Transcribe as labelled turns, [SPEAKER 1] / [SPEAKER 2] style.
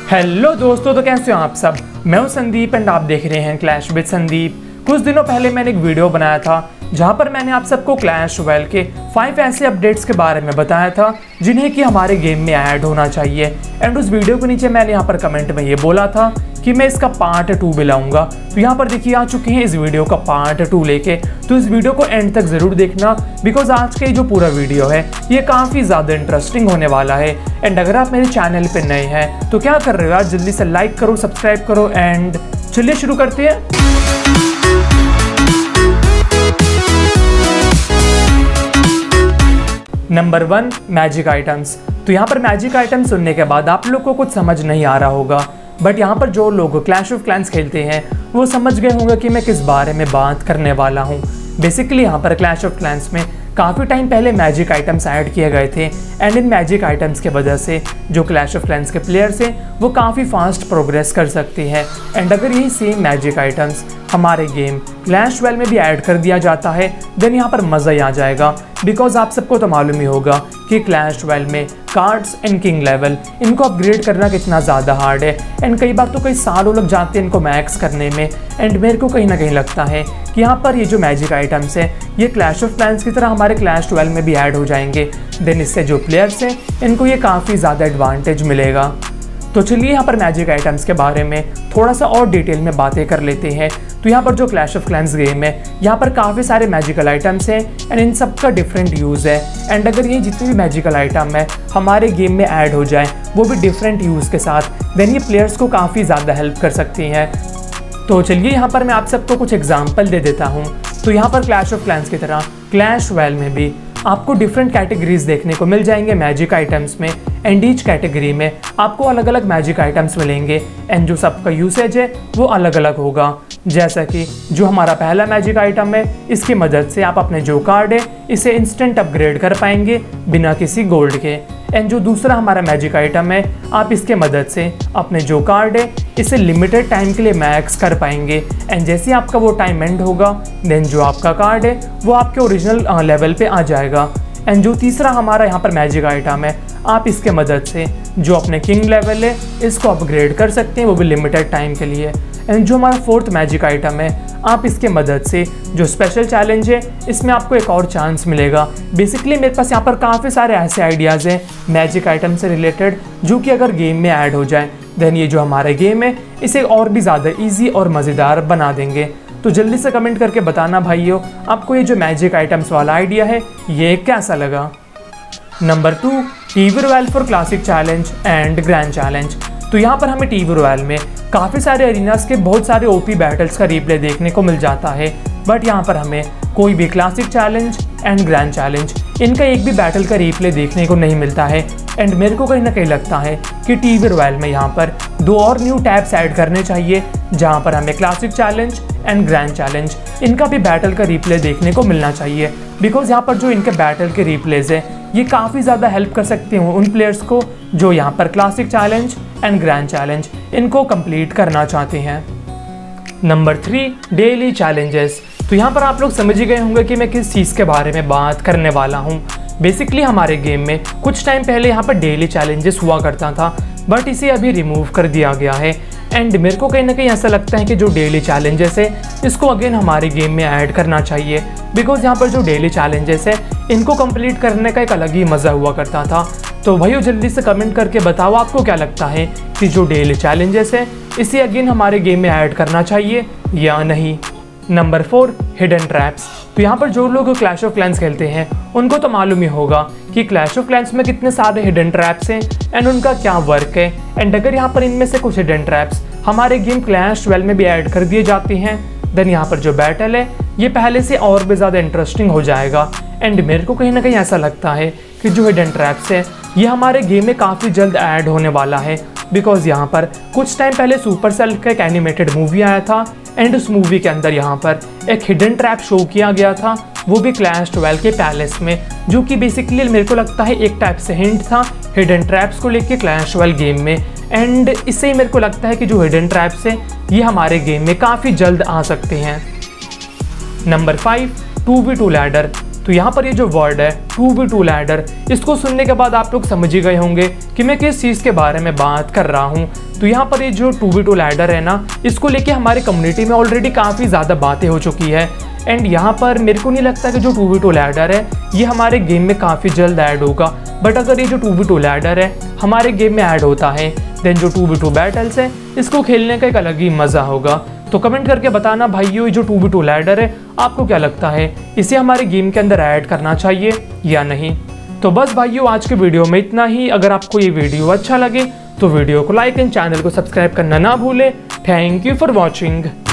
[SPEAKER 1] Hello दोस्तों, तो कैसे हो आप सब। मैं हूं संदीप एंड आप देख रहे हैं क्लैश विद संदीप। कुछ दिनों पहले मैंने एक वीडियो बनाया था जहां पर मैंने आप सबको क्लैश रॉयल के 5 ऐसे अपडेट्स के बारे में बताया था जिन्हें कि हमारे गेम में ऐड होना चाहिए। एंड उस वीडियो के नीचे मैंने यहाँ पर कमेंट में ये बोला था कि मैं इसका पार्ट 2 भी लाऊंगा। तो यहाँ पर देखिए आ चुके हैं इस वीडियो का पार्ट 2 लेके। तो इस वीडियो को एंड तक जरूर देखना बिकॉज आज का ये जो पूरा वीडियो है ये काफ़ी ज़्यादा इंटरेस्टिंग होने वाला है। एंड अगर आप मेरे चैनल पे नए हैं तो क्या कर रहे हो यार, जल्दी से लाइक करो, सब्सक्राइब करो एंड चलिए शुरू करते हैं। Number 1, magic items. तो यहाँ पर मैजिक आइटम सुनने के बाद आप लोग को कुछ समझ नहीं आ रहा होगा, बट यहाँ पर जो लोग क्लैश ऑफ क्लैंस खेलते हैं वो समझ गए होंगे कि मैं किस बारे में बात करने वाला हूँ। बेसिकली यहाँ पर क्लैश ऑफ क्लैंस में काफ़ी टाइम पहले मैजिक आइटम्स ऐड किए गए थे एंड इन मैजिक आइटम्स के वजह से जो क्लैश ऑफ क्लैंस के प्लेयर्स हैं वो काफ़ी फास्ट प्रोग्रेस कर सकते हैं। एंड अगर यही सेम मैजिक आइटम्स हमारे गेम क्लैश रॉयल में भी ऐड कर दिया जाता है देन यहाँ पर मज़ा ही आ जाएगा। बिकॉज आप सबको तो मालूम ही होगा कि क्लैश रॉयल में कार्ड्स एंड किंग लेवल इनको अपग्रेड करना कितना ज़्यादा हार्ड है एंड कई बार तो कई सालों लग जाते हैं इनको मैक्स करने में। एंड मेरे को कहीं ना कहीं लगता है कि यहाँ पर ये जो मैजिक आइटम्स हैं ये क्लैश ऑफ क्लैंस की तरह हमारे क्लैश रॉयल में भी ऐड हो जाएंगे। देन इससे जो प्लेयर्स हैं इनको ये काफ़ी ज़्यादा एडवांटेज मिलेगा। तो चलिए यहाँ पर मैजिक आइटम्स के बारे में थोड़ा सा और डिटेल में बातें कर लेते हैं। तो यहाँ पर जो क्लैश ऑफ क्लैंस गेम है यहाँ पर काफ़ी सारे मैजिकल आइटम्स हैं एंड इन सब का डिफरेंट यूज़ है। एंड अगर ये जितने भी मैजिकल आइटम है हमारे गेम में ऐड हो जाए वो भी डिफरेंट यूज़ के साथ देन ये प्लेयर्स को काफ़ी ज़्यादा हेल्प कर सकती हैं। तो चलिए यहाँ पर मैं आप सबको कुछ एग्जाम्पल दे देता हूँ। तो यहाँ पर क्लैश ऑफ क्लैंस की तरह क्लैश रॉयल में भी आपको डिफरेंट कैटेगरीज देखने को मिल जाएंगे मैजिक आइटम्स में। एंड ईच कैटेगरी में आपको अलग अलग मैजिक आइटम्स मिलेंगे एंड जो सबका यूसेज है वो अलग अलग होगा। जैसा कि जो हमारा पहला मैजिक आइटम है इसकी मदद से आप अपने जो कार्ड है इसे इंस्टेंट अपग्रेड कर पाएंगे बिना किसी गोल्ड के। एंड जो दूसरा हमारा मैजिक आइटम है आप इसके मदद से अपने जो कार्ड है इसे लिमिटेड टाइम के लिए मैक्स कर पाएंगे। एंड जैसे आपका वो टाइम एंड होगा देन जो आपका कार्ड है वो आपके ओरिजिनल लेवल पे आ जाएगा। एंड जो तीसरा हमारा यहाँ पर मैजिक आइटम है आप इसके मदद से जो अपने किंग लेवल है इसको अपग्रेड कर सकते हैं वो भी लिमिटेड टाइम के लिए। एंड जो हमारा फोर्थ मैजिक आइटम है आप इसके मदद से जो स्पेशल चैलेंज है इसमें आपको एक और चांस मिलेगा। बेसिकली मेरे पास यहाँ पर काफ़ी सारे ऐसे आइडियाज़ हैं मैजिक आइटम से रिलेटेड जो कि अगर गेम में ऐड हो जाए देन ये जो हमारा गेम है इसे और भी ज़्यादा ईजी और मज़ेदार बना देंगे। तो जल्दी से कमेंट करके बताना भाइयों आपको ये जो मैजिक आइटम्स वाला आइडिया है ये कैसा लगा। Number 2, TV Royale for classic challenge and grand challenge. तो यहाँ पर हमें टीवी रॉयल में काफ़ी सारे अरीनास के बहुत सारे ओपी बैटल्स का रिप्ले देखने को मिल जाता है, बट यहाँ पर हमें कोई भी classic challenge and grand challenge इनका एक भी बैटल का रिप्ले देखने को नहीं मिलता है। एंड मेरे को कहीं ना कहीं लगता है कि टीवी रॉयल में यहाँ पर 2 और न्यू टैब्स ऐड करने चाहिए जहाँ पर हमें classic challenge and grand challenge इनका भी बैटल का रिप्ले देखने को मिलना चाहिए। बिकॉज यहाँ पर जो इनके बैटल के रिप्लेज है ये काफ़ी ज़्यादा हेल्प कर सकते हैं उन प्लेयर्स को जो यहाँ पर classic challenge and grand challenge इनको कंप्लीट करना चाहते हैं। Number 3, daily challenges. तो यहाँ पर आप लोग समझ ही गए होंगे कि मैं किस चीज़ के बारे में बात करने वाला हूँ। बेसिकली हमारे गेम में कुछ टाइम पहले यहाँ पर डेली चैलेंजेस हुआ करता था बट इसे अभी रिमूव कर दिया गया है। एंड मेरे को कहीं ना कहीं ऐसा लगता है कि जो डेली चैलेंजेस है इसको अगेन हमारे गेम में ऐड करना चाहिए। बिकॉज यहाँ पर जो डेली चैलेंजेस है इनको कंप्लीट करने का एक अलग ही मज़ा हुआ करता था। तो भाइयों जल्दी से कमेंट करके बताओ आपको क्या लगता है कि जो डेली चैलेंजेस है इसे अगेन हमारे गेम में ऐड करना चाहिए या नहीं। Number 4, hidden traps. तो यहाँ पर जो लोग क्लैश ऑफ क्लैंस खेलते हैं उनको तो मालूम ही होगा कि क्लैश ऑफ क्लैंस में कितने सारे हिडन ट्रैप्स हैं एंड उनका क्या वर्क है। एंड अगर यहाँ पर इनमें से कुछ हिडन ट्रैप्स हमारे गेम क्लैश रॉयल में भी ऐड कर दिए जाते हैं देन यहाँ पर जो बैटल है ये पहले से और भी ज़्यादा इंटरेस्टिंग हो जाएगा। एंड मेरे को कहीं ना कहीं ऐसा लगता है कि जो हिडन ट्रैप्स है ये हमारे गेम में काफ़ी जल्द ऐड होने वाला है। बिकॉज यहाँ पर कुछ टाइम पहले सुपरसेल का एक एनिमेटेड मूवी आया था एंड उस मूवी के अंदर यहाँ पर एक हिडन ट्रैप शो किया गया था वो भी क्लैश रॉयल के पैलेस में, जो कि बेसिकली मेरे को लगता है एक टाइप से हिंट था हिडन ट्रैप्स को लेके क्लैश रॉयल गेम में। एंड इससे ही मेरे को लगता है कि जो हिडन ट्रैप्स है ये हमारे गेम में काफ़ी जल्द आ सकते हैं। Number 5, 2v2 ladder. तो यहाँ पर ये जो वर्ड है 2v2 लैडर, इसको सुनने के बाद आप लोग समझ ही गए होंगे कि मैं किस चीज़ के बारे में बात कर रहा हूँ। तो यहाँ पर ये जो 2v2 लैडर है ना, इसको लेके हमारे कम्युनिटी में ऑलरेडी काफ़ी ज़्यादा बातें हो चुकी है। एंड यहाँ पर मेरे को नहीं लगता कि जो 2v2 लैडर है ये हमारे गेम में काफ़ी जल्द ऐड होगा। बट अगर ये जो 2v2 लैडर है हमारे गेम में ऐड होता है, देन जो 2v2 बैटल्स है इसको खेलने का एक अलग ही मज़ा होगा। तो कमेंट करके बताना भाइयों, ये जो 2v2 लैडर है आपको क्या लगता है, इसे हमारे गेम के अंदर ऐड करना चाहिए या नहीं। तो बस भाइयों, आज के वीडियो में इतना ही। अगर आपको ये वीडियो अच्छा लगे तो वीडियो को लाइक एंड चैनल को सब्सक्राइब करना ना भूलें। Thank you for watching.